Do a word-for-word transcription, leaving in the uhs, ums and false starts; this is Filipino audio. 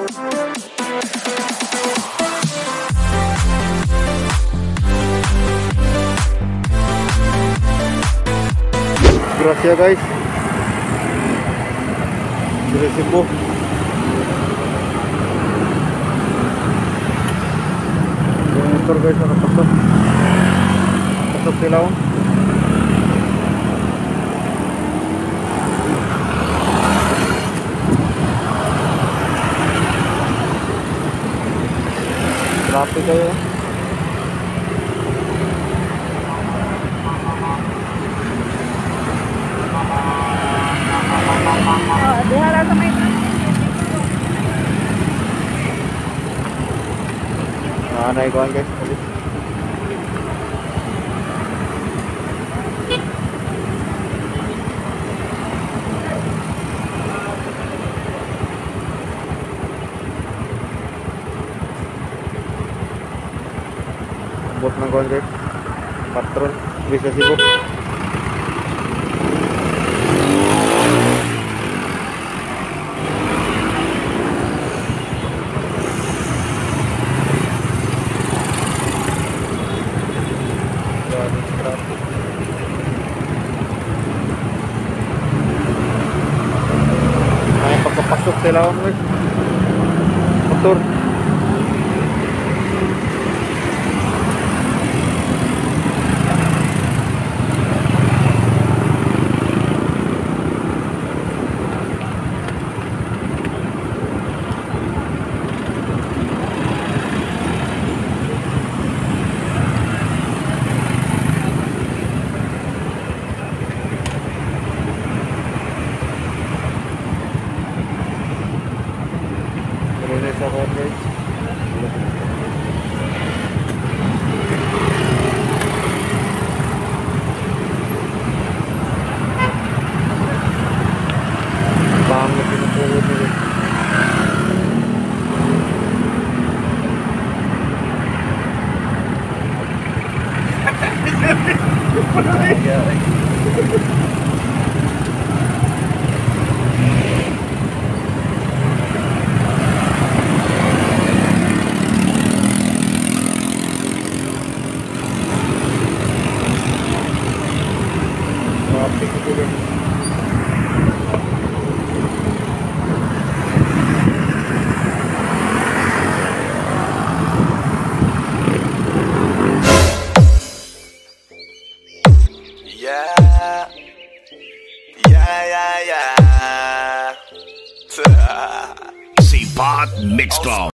Grasya guys, dari Simbo. Motor guys, nakapasok pasok sila oh. Traffic kayo. Oh, dihala sa may Ah, naikuan guys. Bot ng kuan guys. Patron bisa sibuk. Ay pagpapasok sila guys. Motor. Ini sa kuan guys. Banget ini pulot ini. Yeah, yeah, yeah, yeah. C-Pot Mixed Ball.